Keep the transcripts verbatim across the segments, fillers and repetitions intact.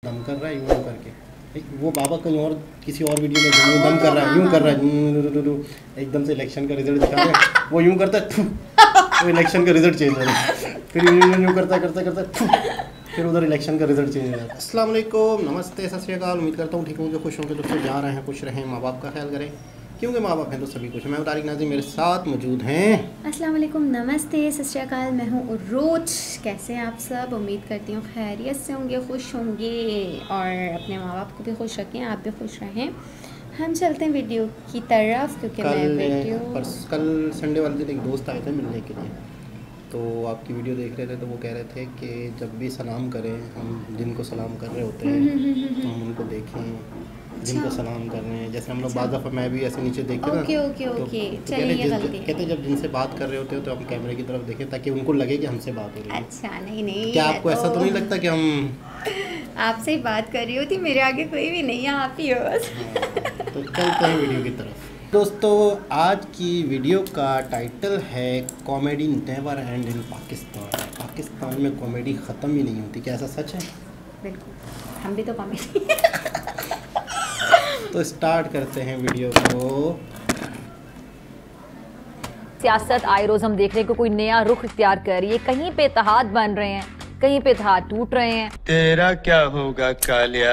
दम कर रहा है यूँ करके, वो बाबा कहीं और किसी और वीडियो में यूँ दम कर रहा है, यूँ कर रहा है, एकदम से इलेक्शन का रिजल्ट दिखा रहे हैं, वो यूँ करता है तो इलेक्शन का रिजल्ट चेंज हो रहा है, फिर यूँ यूँ करता करता करता फिर उधर इलेक्शन का रिजल्ट चेंज हो जाता है। अस्सलाम वालेकुम, नमस्ते, सत श्री अकाल। उम्मीद करता हूँ ठीक होंगे, खुश होंगे, दोस्तों जा रहे हैं, खुश रहें, माँ बाप का ख्याल करें, क्योंकि माँ बाप हैं तो सभी कुछ। मैं तारिक नाज़िम, मेरे साथ मौजूद हैं। अस्सलाम वालेकुम, नमस्ते, सत श्री अकाल। मैं हूँ उर्रोज। कैसे हैं आप सब? उम्मीद करती हूँ खैरियत से होंगे, खुश होंगे और अपने माँ बाप को भी खुश रखें, आप भी खुश रहें। हम चलते हैं वीडियो की तरफ, क्योंकि मैं वीडियो कल संडे वाले दिन एक दोस्त आए थे मिलने के लिए, तो आपकी वीडियो देख रहे थे, तो वो कह रहे थे कि जब भी सलाम करें, हम जिनको सलाम कर रहे होते हैं तो हम उनको देखें जिनको सलाम कर रहे हैं। जैसे हम लोग बाद दफ़ा मैं भी ऐसे नीचे देखते ना, ओके ओके ओके, चलिए कहते जब जिनसे बात कर रहे होते हो तो हम कैमरे की तरफ देखें ताकि उनको लगे कि हमसे बात हो रही है। अच्छा, नहीं नहीं, क्या आपको ऐसा तो नहीं लगता कि हम आपसे ही बात कर रही होती? मेरे आगे कोई भी नहीं है, आप ही हो बस। तो चलते हैं वीडियो की तरफ। दोस्तों, आज की वीडियो का टाइटल है comedy never end in Pakistan. Pakistan में कॉमेडी ख़त्म ही नहीं होती। क्या ऐसा सच है? बिल्कुल, हम भी तो कॉमेडी तो स्टार्ट करते हैं वीडियो को। सियासत आए रोज हम देख रहे हैं कि कोई नया रुख इख्तियार कर रही है। कहीं पे इत्तेहाद बन रहे हैं, कहीं पे इत्तेहाद टूट रहे हैं। तेरा क्या होगा कालिया?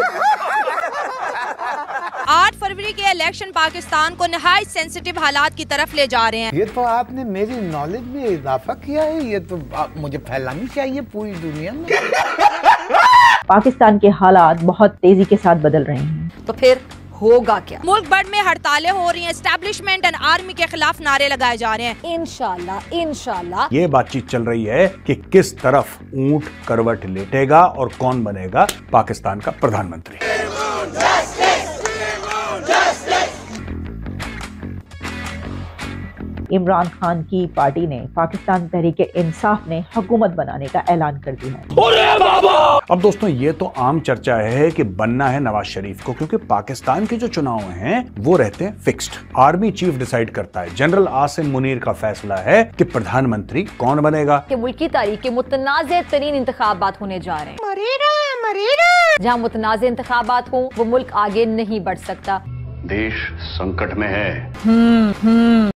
आठ फरवरी के इलेक्शन पाकिस्तान को नहायत सेंसिटिव हालात की तरफ ले जा रहे हैं। ये तो आपने मेरी नॉलेज में इजाफा किया है, ये तो आप मुझे फैलानी चाहिए पूरी दुनिया में। पाकिस्तान के हालात बहुत तेजी के साथ बदल रहे हैं, तो फिर होगा क्या? मुल्क भर में हड़तालें हो रही हैं, एस्टैब्लिशमेंट एंड आर्मी के खिलाफ नारे लगाए जा रहे हैं। इंशाल्लाह इंशाल्लाह ये बातचीत चल रही है कि किस तरफ ऊंट करवट लेटेगा और कौन बनेगा पाकिस्तान का प्रधानमंत्री। इमरान खान की पार्टी ने पाकिस्तान तहरीक इंसाफ ने हुकूमत बनाने का ऐलान कर दिया है। अब दोस्तों, ये तो आम चर्चा है कि बनना है नवाज शरीफ को, क्योंकि पाकिस्तान के जो चुनाव हैं वो रहते हैं फिक्स्ड। आर्मी चीफ डिसाइड करता है। जनरल आसिम मुनीर का फैसला है कि प्रधानमंत्री कौन बनेगा। कि मुल्क की तारीख के मुतनाज़े तरीन इंतखाबात होने जा रहे हैं। मरेरा, मरेरा। जहाँ मुतनाज़े इंतखाबात हो वो मुल्क आगे नहीं बढ़ सकता। देश संकट में है। हम्म हम्म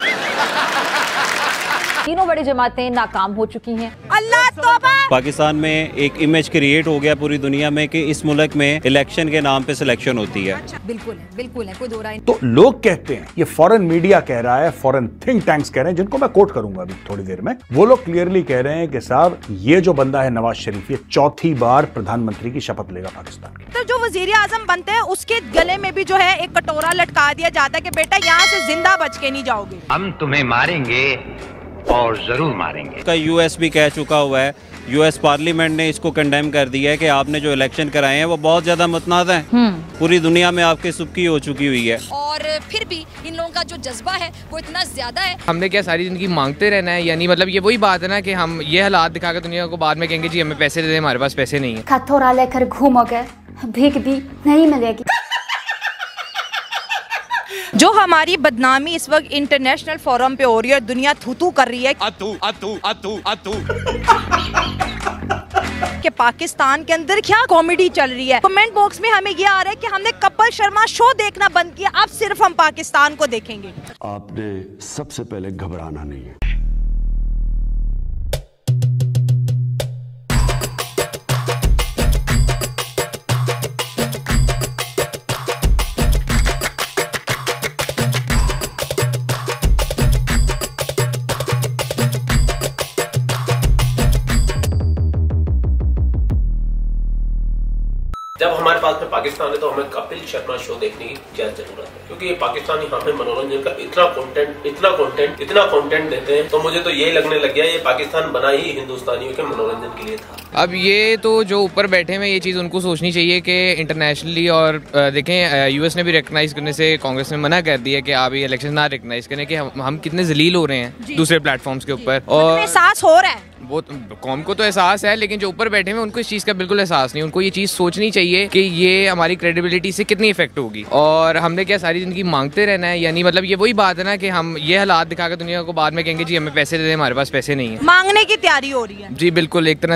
तीनों बड़ी जमातें नाकाम हो चुकी हैं। अल्लाह तौबा। पाकिस्तान में एक इमेज क्रिएट हो गया पूरी दुनिया में कि इस मुल्क में इलेक्शन के नाम पे सिलेक्शन होती है। अच्छा, बिल्कुल है, बिल्कुल है, कोई दो राय नहीं। तो लोग कहते हैं, ये फॉरेन मीडिया कह रहा है, फॉरेन थिंक टैंक्स कह रहे हैं, जिनको मैं कोट करूंगा अभी थोड़ी देर में, वो लोग क्लियरली कह रहे हैं कि साहब ये जो बंदा है नवाज शरीफ, ये चौथी बार प्रधानमंत्री की शपथ लेगा पाकिस्तान की। तो जो वजीर आजम बनते हैं उसके गले में भी जो है एक कटोरा लटका दिया जाता है कि बेटा यहाँ से जिंदा बच के नहीं जाओगे, हम तुम्हें मारेंगे और जरूर मारेंगे। का यूएस भी कह चुका हुआ है, यूएस पार्लियामेंट ने इसको कंडेम कर दिया है कि आपने जो इलेक्शन कराए हैं वो बहुत ज्यादा मुतनाज़ हैं। पूरी दुनिया में आपकी सुबकी हो चुकी हुई है, और फिर भी इन लोगों का जो जज्बा है वो इतना ज्यादा है। हमने क्या सारी जिंदगी मांगते रहना है? यानी मतलब ये वही बात है ना कि हम ये हालात दिखाकर दुनिया को बाद में कहेंगे जी हमें पैसे दे दे, हमारे पास पैसे नहीं है। कटोरा लेकर घूमोगे, भीख भी नहीं मिलेगी। जो हमारी बदनामी इस वक्त इंटरनेशनल फोरम पे हो रही है, दुनिया थू थू कर रही है अतु अतु अतु अतु कि पाकिस्तान के अंदर क्या कॉमेडी चल रही है। कमेंट बॉक्स में हमें ये आ रहा है कि हमने कपिल शर्मा शो देखना बंद किया, अब सिर्फ हम पाकिस्तान को देखेंगे। आपने सबसे पहले घबराना नहीं है। जब हमारे पास में पाकिस्तान है तो हमें कपिल शर्मा शो देखने की क्या जरूरत है, क्योंकि ये पाकिस्तानी यहाँ पे मनोरंजन का इतना कंटेंट इतना कंटेंट इतना कंटेंट देते हैं, तो मुझे तो ये लगने लग गया ये पाकिस्तान बना ही हिंदुस्तानियों के मनोरंजन के लिए था। अब ये तो जो ऊपर बैठे हैं ये चीज़ उनको सोचनी चाहिए कि इंटरनेशनली, और देखें यूएस ने भी रिकग्नाइज करने से कांग्रेस ने मना कर दिया कि आप ये इलेक्शन ना रिकग्नाइज करें कि हम, हम कितने जलील हो रहे हैं दूसरे प्लेटफॉर्म्स के ऊपर। और एहसास हो रहा है, वो कौम को तो एहसास है, लेकिन जो ऊपर बैठे हुए उनको इस चीज़ का बिल्कुल एहसास नहीं। उनको ये चीज़ सोचनी चाहिए कि ये हमारी क्रेडिबिलिटी से कितनी इफेक्ट होगी। और हमने क्या सारी जिंदगी मांगते रहना है? यानी मतलब ये वही बात है ना कि हम ये हालात दिखाकर दुनिया को बाद में कहेंगे जी हमें पैसे दे दे, हमारे पास पैसे नहीं है। मांगने की तैयारी हो रही है। जी बिल्कुल, एक तरह से बिल्कुल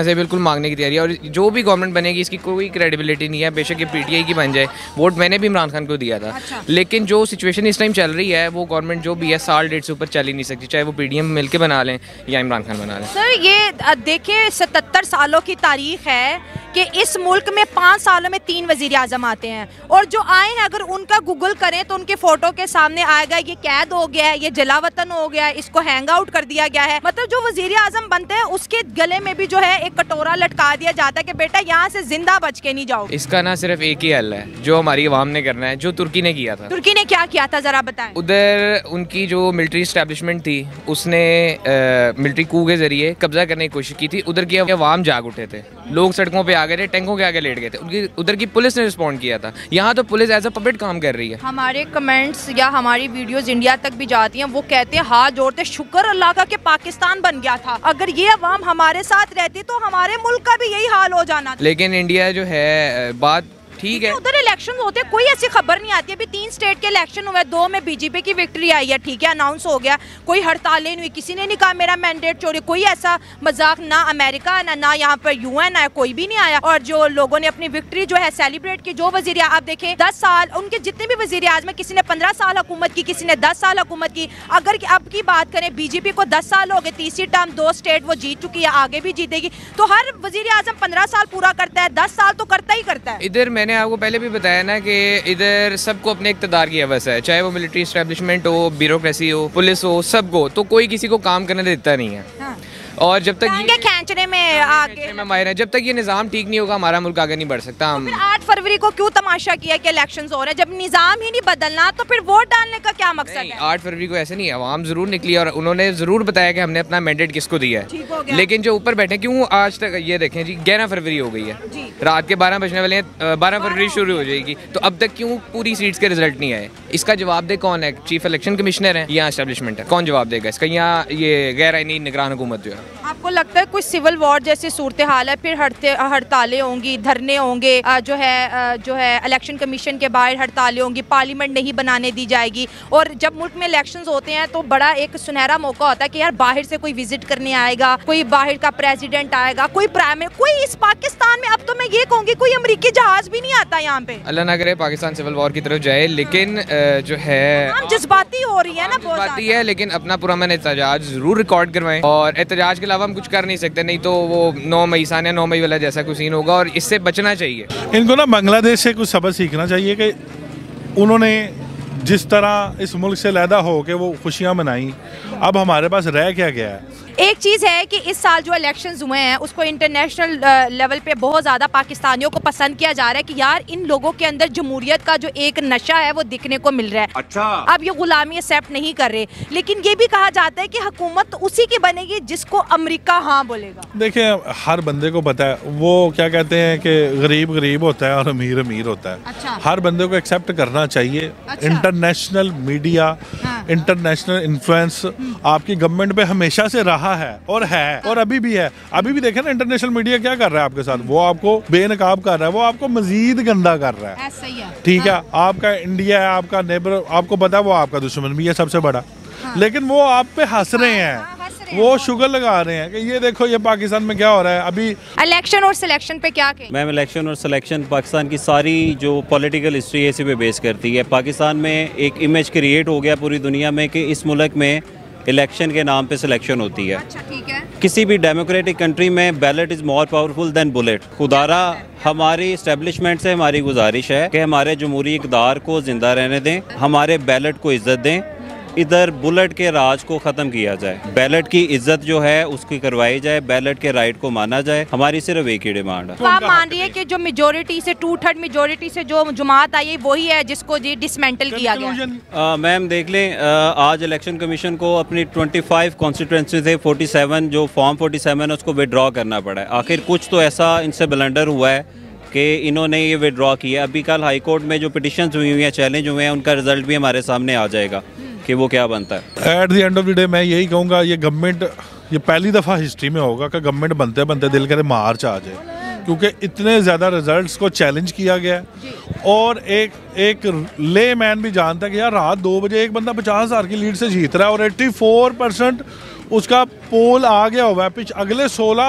मांगने की तैयारी है। और जो भी गवर्नमेंट बनेगी इसकी कोई क्रेडिबिलिटी नहीं है, बेशक ये पीटीआई की बन जाए। वोट मैंने भी इमरान खान को दिया था। अच्छा। लेकिन जो सिचुएशन इस टाइम चल रही है वो गवर्नमेंट जो भी है साल डेढ़ से ऊपर चल ही नहीं सकती, चाहे वो पीडीएम मिलकर बना लें या इमरान खान बना लें। सर ये देखिए सतहत्तर सालों की तारीख है कि इस मुल्क में पाँच सालों में तीन वजीर आजम आते हैं, और जो आए हैं अगर उनका गूगल करें तो उनके फोटो के सामने आएगा ये कैद हो गया है, ये जलावतन हो गया है, इसको हैंग आउट कर दिया गया है। मतलब जो वजीर आजम बनते हैं उसके गले में भी जो है एक कटोरा लटका दिया जाता है कि बेटा यहाँ से जिंदा बच के नहीं जाओ। इसका ना सिर्फ एक ही हल है जो हमारी अवाम ने करना है, जो तुर्की ने किया था। तुर्की ने क्या किया था जरा बताएं। उधर उनकी जो मिलिट्री एस्टेब्लिशमेंट थी उसने मिलिट्री कू के जरिए कब्जा करने की कोशिश की थी। उधर की अवाम जाग उठे थे, लोग सड़कों पे आ गए थे, टैंकों के आगे लेट गए थे। उनकी उधर की पुलिस ने रिस्पॉन्ड किया था। यहाँ तो पुलिस एज अ पपेट काम कर रही है। हमारे कमेंट्स या हमारी वीडियोस इंडिया तक भी जाती हैं, वो कहते हैं हाथ जोड़ते शुक्र अल्लाह का कि पाकिस्तान बन गया था, अगर ये अवाम हमारे साथ रहती तो हमारे मुल्क का भी यही हाल हो जाना था। लेकिन इंडिया जो है बात ठीक है, उधर इलेक्शन होते कोई ऐसी खबर नहीं आती। अभी तीन स्टेट के इलेक्शन हुए, दो में बीजेपी की विक्ट्री आई है, ठीक है, अनाउंस हो गया, कोई हड़तालें नहीं हुई, किसी ने नहीं कहा मेरा मैंडेट चोरी, कोई ऐसा मजाक ना अमेरिका ना ना यहाँ पर यूएन आया, कोई भी नहीं आया। और जो लोगों ने अपनी विक्ट्री जो है सेलिब्रेट की, जो वजीर आप देखें दस साल उनके जितने भी वजीर आजम, किसी ने पंद्रह साल हुकूमत की, किसी ने दस साल हुकूमत की। अगर अब की बात करें बीजेपी को दस साल हो गए, तीसरी टर्म दो स्टेट वो जीत चुकी है, आगे भी जीतेगी। तो हर वजीर आजम पंद्रह साल पूरा करता है, दस साल तो करता ही करता है। इधर मैंने आपको पहले भी बताया ना कि इधर सबको अपने इक़्तिदार की हवस है, चाहे वो मिलिट्री एस्टेब्लिशमेंट हो, ब्यूरोक्रेसी हो, पुलिस हो, सबको, तो कोई किसी को काम करने देता नहीं है। हाँ। और जब तक ये खींचने में आगे में माहिर है, जब तक ये निज़ाम ठीक नहीं होगा हमारा मुल्क आगे नहीं बढ़ सकता। हम तो आठ फरवरी को क्यों तमाशा किया कि इलेक्शंस हो रहे हैं? जब निज़ाम ही नहीं बदलना तो फिर वोट डालने का क्या मकसद है? आठ फरवरी को ऐसे नहीं, अवाम जरूर निकली और उन्होंने जरूर बताया कि हमने अपना मैंडेट किसको दिया है। लेकिन जो ऊपर बैठे क्यों आज तक, ये देखें जी ग्यारह फरवरी हो गई है, रात के बारह बजने वाले हैं, बारह फरवरी शुरू हो जाएगी, तो अब तक क्यों पूरी सीट्स के रिजल्ट नहीं आए? इसका जवाब दे कौन है? चीफ इलेक्शन कमिश्नर है या एस्टेब्लिशमेंट है? कौन जवाब देगा इसका? या ये गैर आईनी निगरान हुकूमत जो है? आपको लगता है कोई सिविल वॉर जैसी सूरत हाल है, फिर हड़तालें होंगी, धरने होंगे, जो है जो है इलेक्शन कमीशन के बाहर हड़तालें होंगी, पार्लियामेंट नहीं बनाने दी जाएगी। और जब मुल्क में इलेक्शंस होते हैं तो बड़ा एक सुनहरा मौका होता है कि यार बाहर से कोई विजिट करने आएगा, कोई बाहर का प्रेसिडेंट आएगा, कोई प्राइम, कोई इस पाकिस्तान में, अब तो मैं ये कहूँगी कोई अमरीकी जहाज भी नहीं आता यहाँ पे। अल्लाह ना करे पाकिस्तान सिविल वॉर की तरफ जाए, लेकिन जो है जज्बाती हो रही है ना, जज्बाती है, लेकिन अपना पुरअमन एहतजाज जरूर रिकॉर्ड करवाएं। और एहतजाज के अलावा हम कुछ कर नहीं सकते, नहीं तो वो नौ मई सानिया नौ मई वाला जैसा कुछ सीन होगा, और इससे बचना चाहिए। इनको ना बांग्लादेश से कुछ सबक सीखना चाहिए कि उन्होंने जिस तरह इस मुल्क से लैदा हो के वो खुशियाँ मनाई, अब हमारे पास रह क्या गया है? एक चीज़ है कि इस साल जो इलेक्शंस हुए हैं उसको इंटरनेशनल लेवल पे बहुत ज़्यादा पाकिस्तानियों को पसंद किया जा रहा है कि यार इन लोगों के अंदर जमहूरियत का जो एक नशा है वो दिखने को मिल रहा है। अच्छा। अब ये गुलामी एक्सेप्ट नहीं कर रहे, लेकिन ये भी कहा जाता है कि हुकूमत तो उसी की बनेगी जिसको अमेरिका हाँ बोलेगा। देखिए हर बंदे को पता है, वो क्या कहते हैं कि गरीब गरीब होता है और अमीर अमीर होता है। अच्छा। हर बंदे को एक्सेप्ट करना चाहिए। अच्छा। इंटरनेशनल मीडिया, हाँ। इंटरनेशनल इन्फ्लुएंस आपकी गवर्नमेंट पे हमेशा से रहा है और है और अभी भी है। अभी भी देखें ना इंटरनेशनल मीडिया क्या कर रहा है आपके साथ, वो आपको बेनकाब कर रहा है, वो आपको मजीद गंदा कर रहा है। ऐसा ही है। ठीक है, आपका इंडिया है, आपका नेबर, आपको पता है वो आपका दुश्मन भी है सबसे बड़ा, लेकिन वो आप पे हंस रहे हैं, वो शुगर लगा रहे हैं कि ये देखो ये पाकिस्तान में क्या हो रहा है। अभी इलेक्शन और सिलेक्शन पे क्या कहें? मैम इलेक्शन और सिलेक्शन पाकिस्तान की सारी जो पॉलिटिकल हिस्ट्री है इसी पे बेस करती है। पाकिस्तान में एक इमेज क्रिएट हो गया पूरी दुनिया में कि इस मुल्क में इलेक्शन के नाम पे सिलेक्शन होती है। अच्छा, ठीक है। किसी भी डेमोक्रेटिक कंट्री में ballot is more powerful than bullet. खुदारा हमारी इस्टेब्लिशमेंट से हमारी गुजारिश है कि हमारे जमहूरी इक़्तिदार को ज़िंदा रहने दें, हमारे बैलेट को इज़्ज़त दें, इधर बुलेट के राज को ख़त्म किया जाए, बैलेट की इज्जत जो है उसकी करवाई जाए, बैलेट के राइट को माना जाए। हमारी सिर्फ एक ही डिमांड है। तो आप मान रही है कि जो मेजोरिटी से टू थर्ड मेजोरिटी से जो जमात आई वही है जिसको जी डिसमेंटल किया गया? मैम देख लें, आ, आज इलेक्शन कमीशन को अपनी पच्चीस कॉन्स्टिट्यूंसी से सैंतालीस जो फॉर्म सैंतालीस है उसको विड्रॉ करना पड़ा है। आखिर कुछ तो ऐसा इनसे ब्लंडर हुआ है कि इन्होंने ये विड्रॉ किया। अभी कल हाई कोर्ट में जो पिटिशन हुई हुई हैं, चैलेंज हुए हैं, उनका रिजल्ट भी हमारे सामने आ जाएगा कि वो क्या बनता है। At the end of the day मैं यही कहूँगा, ये गवर्नमेंट, ये पहली दफ़ा हिस्ट्री में होगा कि गवर्नमेंट बनते बनते दिल करे मार्च आ जाए, क्योंकि इतने ज़्यादा रिजल्ट्स को चैलेंज किया गया है। और एक एक ले मैन भी जानता है कि यार रात दो बजे एक बंदा पचास हज़ार की लीड से जीत रहा है और चौरासी परसेंट उसका पोल आ गया हुआ है। पिछ अगले सोलह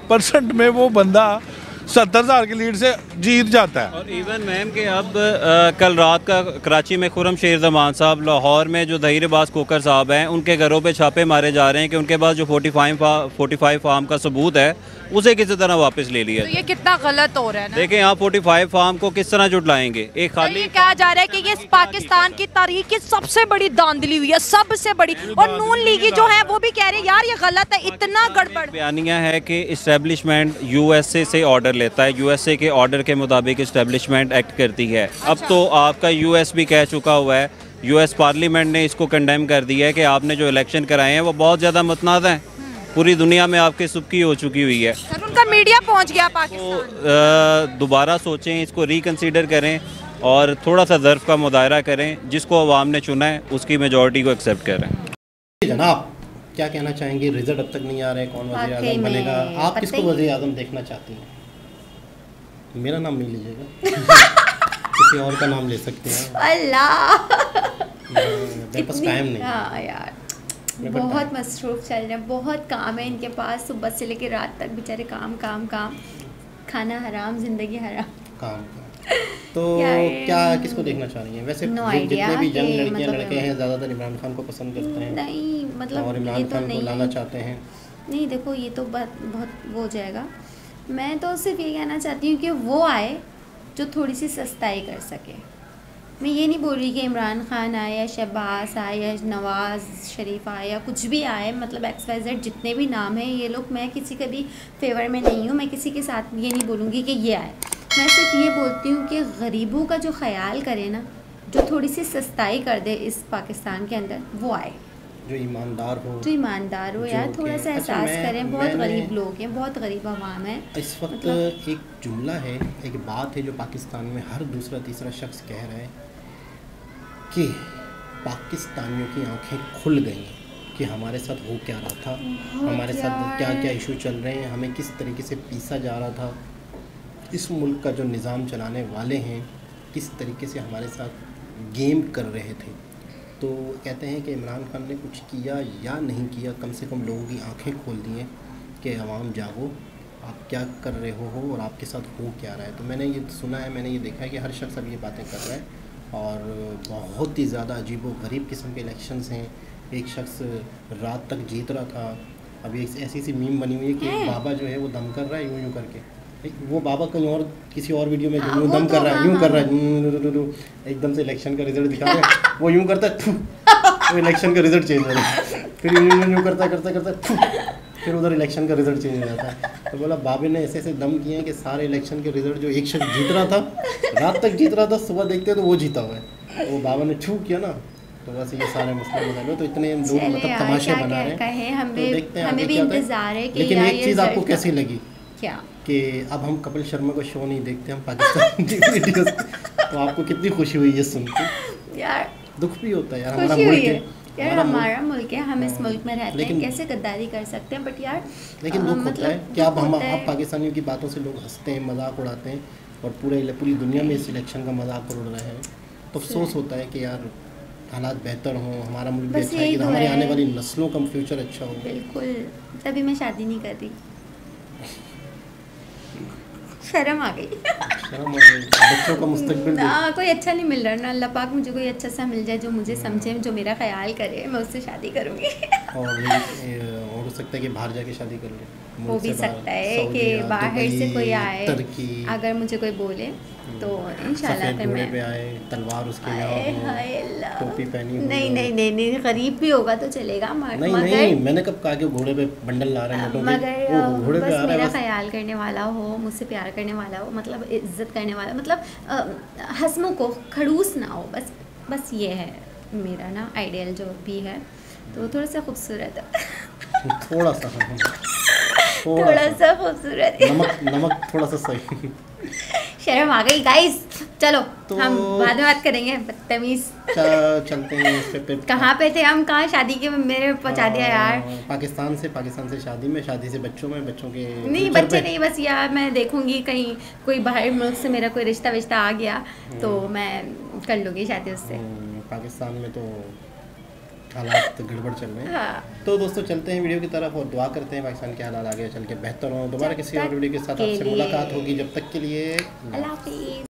परसेंट में वो बंदा सत्तर हजार की लीड से जीत जाता है। और इवन मैम के अब आ, कल रात का कराची में खुरम शेर जमान साहब, लाहौर में जो दहीर बाज कोकर साहब हैं, उनके घरों पे छापे मारे जा रहे हैं कि उनके पास जो पैंतालीस पैंतालीस फार्म का सबूत है उसे किसी तरह वापस ले लिया। तो ये कितना गलत हो रहा है ना। देखें यहाँ पैंतालीस फार्म को किस तरह जुटलाएंगे। एक खाली ये कहा जा रहा है कि ये पाकिस्तान की तारीख की सबसे बड़ी धांधली हुई है, सबसे बड़ी। और नून लीगी जो है वो भी कह रहे हैं यार ये गलत है, इतना गड़बड़। बयानिया है कि इस्टेब्लिशमेंट यूएसए से ऑर्डर लेता है, यूएसए के ऑर्डर के मुताबिक इस्टेब्लिशमेंट एक्ट करती है। अब तो आपका यूएस भी कह चुका हुआ है, यूएस पार्लियामेंट ने इसको कंडेम कर दिया है कि आपने जो इलेक्शन कराए हैं वो बहुत ज़्यादा मतनाज़ हैं, पूरी दुनिया में आपकी सुबकी हो चुकी हुई है। सर उनका मीडिया पहुंच गया पाकिस्तान। तो दोबारा सोचें, इसको रिकंसीडर करें और थोड़ा सा ज़र्फ का मुदायरा करें। जिसको अवाम ने चुना है उसकी मेजॉरिटी को एक्सेप्ट करें। जनाब क्या कहना चाहेंगे? रिजल्ट अब तक नहीं आ रहे, कौन वज़ीर आज़म बनेगा? आप किसको वज़ीर आज़म देखना चाहती हैं? मेरा नाम नहीं लीजिएगा, किसी और का नाम ले सकते हैं। अल्लाह, मेरे पास टाइम नहीं। हाँ यार, बहुत मसरूफ चल रहे हैं, बहुत काम है इनके पास, सुबह से लेकर रात तक बेचारे काम काम काम, खाना हराम, जिंदगी हराम, काम तो क्या किसको देखना चाह रही हैं? वैसे no जितने भी यंग लड़कियां मतलब लड़के हैं ज़्यादातर इमरान खान को पसंद करते हैं। नहीं मतलब और इमरान खान को लाना चाहते हैं। नहीं देखो ये तो बात बहुत वो हो जाएगा। मैं तो सिर्फ ये कहना चाहती हूँ कि वो आए जो थोड़ी सी सस्ताई कर सके। मैं ये नहीं बोल रही कि इमरान खान आए या शहबाज आए या नवाज़ शरीफ आए या कुछ भी आए, मतलब एक्स वाई जेड जितने भी नाम हैं ये लोग, मैं किसी के भी फेवर में नहीं हूँ। मैं किसी के साथ ये नहीं बोलूँगी कि ये आए। मैं सिर्फ ये बोलती हूँ कि गरीबों का जो ख्याल करे ना, जो थोड़ी सी सस्ताई कर दे इस पाकिस्तान के अंदर, वो आए। जो ईमानदार हो, जो ईमानदार हो यार, थोड़ा सा एहसास अच्छा, करें। बहुत गरीब लोग हैं, बहुत गरीब आवाम है इस वक्त। मतलब एक जुमला है, एक बात है जो पाकिस्तान में हर दूसरा तीसरा शख्स कह रहा है कि पाकिस्तानियों की आंखें खुल गई कि हमारे साथ हो क्या रहा था, हमारे साथ क्या क्या इशू चल रहे हैं, हमें किस तरीके से पीसा जा रहा था, इस मुल्क का जो निज़ाम चलाने वाले हैं किस तरीके से हमारे साथ गेम कर रहे थे। तो कहते हैं कि इमरान खान ने कुछ किया या नहीं किया, कम से कम लोगों की आंखें खोल दी हैं कि अवाम जागो, आप क्या कर रहे हो हो और आपके साथ हो क्या रहा है। तो मैंने ये सुना है, मैंने ये देखा है कि हर शख्स अब ये बातें कर रहा है और बहुत ही ज़्यादा अजीब व गरीब किस्म के इलेक्शंस हैं। एक शख्स रात तक जीत रहा था, अभी एक ऐसी सी मीम बनी हुई है कि बाबा जो है वो दम कर रहा है यूँ यूँ करके। वो बाबा कहीं और किसी और वीडियो में यूँ दम कर रहा है, यूँ कर रहा है, एकदम से इलेक्शन का रिजल्ट दिखा रहे हैं, वो यूँ करता है, वो इलेक्शन का रिजल्ट चेंज हो रहा है, फिर यूँ यूँ करता करता करता फिर उधर इलेक्शन का रिजल्ट चेंज हो जाता है। तो बोला बाबे ने ऐसे ऐसे दम किए हैं कि सारे इलेक्शन के रिजल्ट जो एक शख्स जीत रहा था, रात तक जीत रहा था, सुबह देखते तो वो जीता हुआ है, वो बाबा ने छू किया ना, तो बस ये सारे मसले बता लो। तो इतने लोग मतलब तमाशे बना रहे हैं, तो देखते हैं आगे क्या होता है। लेकिन एक चीज़ आपको कैसी लगी क्या कि अब हम कपिल शर्मा का शो नहीं देखते, हम पाकिस्तान की वीडियोस, तो आपको कितनी खुशी हुई है सुन के? यार दुख भी होता है यार, हमारा मुल्क है यार, हमारा मुल्क है, हम इस मुल्क में रहते हैं, कैसे गद्दारी कर सकते हैं। बट यार लेकिन दुख होता है कि अब हम आप पाकिस्तानियों की बातों से लोग हंसते हैं, मजाक उड़ाते हैं और पूरे पूरी दुनिया में इस इलेक्शन का मजाक उड़ रहे हैं। तो अफसोस होता है कि यार हालात बेहतर हों, हमारा मुल्क भी अच्छा है, कि हमारी आने वाली नस्लों का फ्यूचर अच्छा हो। बिल्कुल, तभी मैं शादी नहीं कर रही, शर्म आ गई शर्म आ गई, बच्चों का मुस्तकबिल ना कोई अच्छा नहीं मिल रहा ना। अल्लाह पाक मुझे कोई अच्छा सा मिल जाए जो मुझे समझे, जो मेरा ख्याल करे, मैं उससे शादी करूँगी। और हो सकता है कि बाहर जाके शादी कर ले, हो भी सकता है कि बाहर से कोई आए, अगर मुझे कोई बोले तो इंशाल्लाह फिर मैं पे आए, तलवार उसके यहाँ, टोपी पहनी। नहीं नहीं नहीं नहीं, गरीब भी होगा तो चलेगा। नहीं नहीं, मैंने कब कहा कि घोड़े पे बंडल ला रहे हैं, मगर घोड़े पे आ रहा है, मेरा ख्याल करने वाला हो, मुझसे प्यार करने वाला हो, मतलब इज्जत करने वाला, मतलब हंसमुख हो, खड़ूस ना हो, बस बस ये है मेरा ना आइडियल जो भी है। तो थोड़ा सा खूबसूरत है, थोड़ा सा थोड़ा सा खूबसूरत, नमक नमक थोड़ा सा सही। शर्म आ गई गाइस, चलो तो हम बाद में बात करेंगे। बदतमीज चलते हैं इस पे। कहाँ पे थे हम? कहाँ शादी के मेरे पहुँचा दिया यार। पाकिस्तान से पाकिस्तान से शादी में, शादी से बच्चों में, बच्चों के नहीं बच्चे नहीं, बस यार मैं देखूंगी कहीं कोई बाहर मुल्क से मेरा कोई रिश्ता विश्ता आ गया तो मैं कर लूँगी शादी उससे। पाकिस्तान में तो हालात तो गड़बड़ चल रहे हैं। हाँ। तो दोस्तों चलते हैं वीडियो की तरफ और दुआ करते हैं पाकिस्तान के हालात आगे चल के बेहतर हों। दोबारा जब किसी और तक वीडियो के साथ के आपसे लिए। मुलाकात होगी, जब तक के लिए अल्लाह हाफिज़।